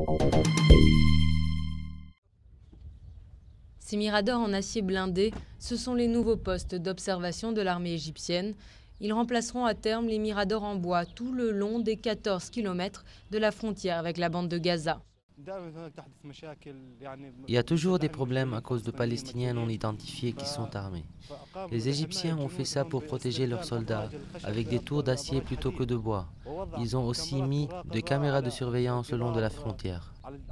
Ces miradors en acier blindé, ce sont les nouveaux postes d'observation de l'armée égyptienne. Ils remplaceront à terme les miradors en bois tout le long des 14 km de la frontière avec la bande de Gaza. Il y a toujours des problèmes à cause de Palestiniens non identifiés qui sont armés. Les Égyptiens ont fait ça pour protéger leurs soldats, avec des tours d'acier plutôt que de bois. Ils ont aussi mis des caméras de surveillance le long de la frontière.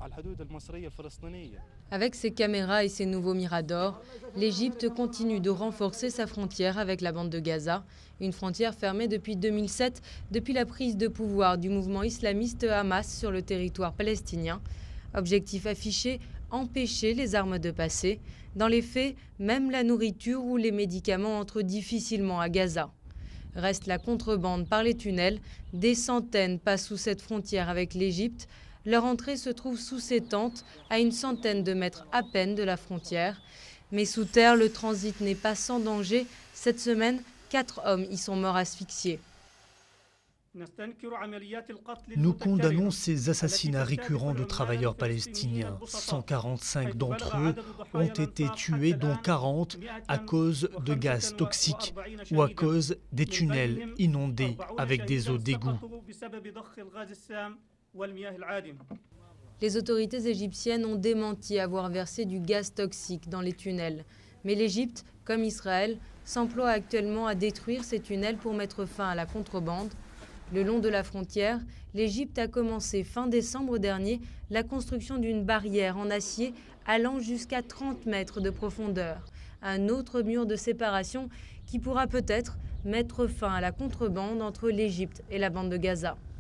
Avec ces caméras et ces nouveaux miradors, l'Égypte continue de renforcer sa frontière avec la bande de Gaza, une frontière fermée depuis 2007, depuis la prise de pouvoir du mouvement islamiste Hamas sur le territoire palestinien. Objectif affiché, empêcher les armes de passer. Dans les faits, même la nourriture ou les médicaments entrent difficilement à Gaza. Reste la contrebande par les tunnels. Des centaines passent sous cette frontière avec l'Égypte. Leur entrée se trouve sous ces tentes, à une centaine de mètres à peine de la frontière. Mais sous terre, le transit n'est pas sans danger. Cette semaine, 4 hommes y sont morts asphyxiés. Nous condamnons ces assassinats récurrents de travailleurs palestiniens. 145 d'entre eux ont été tués, dont 40 à cause de gaz toxiques ou à cause des tunnels inondés avec des eaux d'égout. Les autorités égyptiennes ont démenti avoir versé du gaz toxique dans les tunnels. Mais l'Égypte, comme Israël, s'emploie actuellement à détruire ces tunnels pour mettre fin à la contrebande. Le long de la frontière, l'Égypte a commencé fin décembre dernier la construction d'une barrière en acier allant jusqu'à 30 mètres de profondeur. Un autre mur de séparation qui pourra peut-être mettre fin à la contrebande entre l'Égypte et la bande de Gaza.